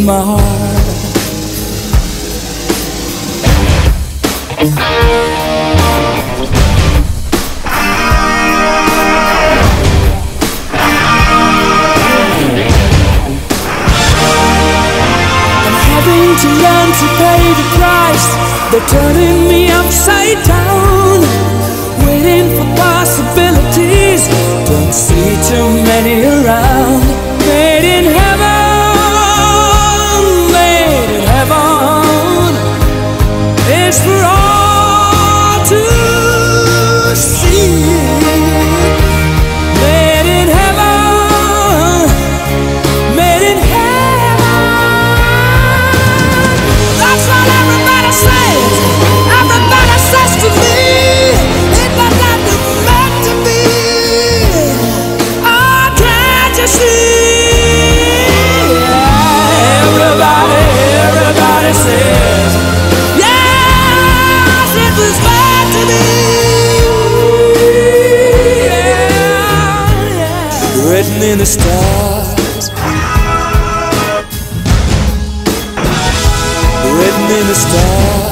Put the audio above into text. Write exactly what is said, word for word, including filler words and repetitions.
my heart. I'm having to learn to pay the price. They're turning me upside down, waiting for possibilities. Don't see too many around. Made in heaven, made in heaven, it's for all to see. Made in heaven, made in heaven. That's what everybody says. Everybody says to me, it was not meant to be. Oh, can't you see? Everybody, everybody says, yes, it was meant to be. Yeah, yeah. Written in the stars, written in the stars.